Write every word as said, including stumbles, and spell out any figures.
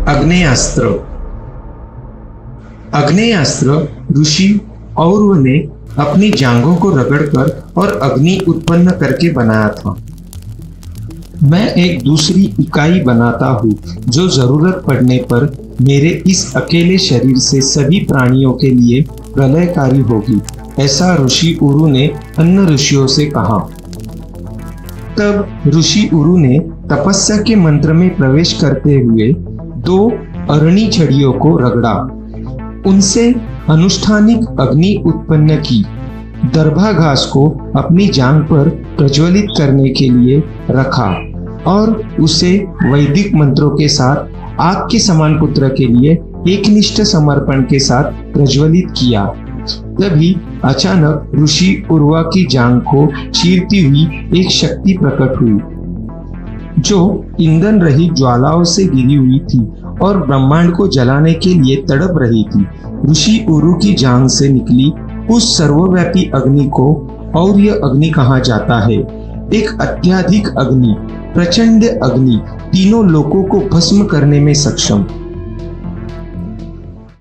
आग्नेयास्त्र। आग्नेयास्त्र ऋषि औरव ने अपनी जांघों को रगड़कर और अग्नि उत्पन्न करके बनाया था। मैं एक दूसरी इकाई बनाता हूँ जो जरूरत पड़ने पर मेरे इस अकेले शरीर से सभी प्राणियों के लिए प्रलयकारी होगी, ऐसा ऋषि उरु ने अन्य ऋषियों से कहा। तब ऋषि उरु ने तपस्या के मंत्र में प्रवेश करते हुए दो अरणी छड़ियों को रगड़ा, उनसे अनुष्ठानिक अग्नि उत्पन्न की, दरभा घास को अपनी जांघ पर प्रज्वलित करने के लिए रखा और उसे वैदिक मंत्रों के साथ आग के समान पुत्र के लिए एकनिष्ठ समर्पण के साथ प्रज्वलित किया। तभी अचानक ऋषि उर्वा की जांघ को चीरती हुई एक शक्ति प्रकट हुई जो ईंधन रहित ज्वालाओं से घिरी हुई थी और ब्रह्मांड को जलाने के लिए तड़प रही थी। ऋषि उरु की जांघ से निकली उस सर्वव्यापी अग्नि को और्य अग्नि कहा जाता है। एक अत्यधिक अग्नि, प्रचंड अग्नि, तीनों लोकों को भस्म करने में सक्षम।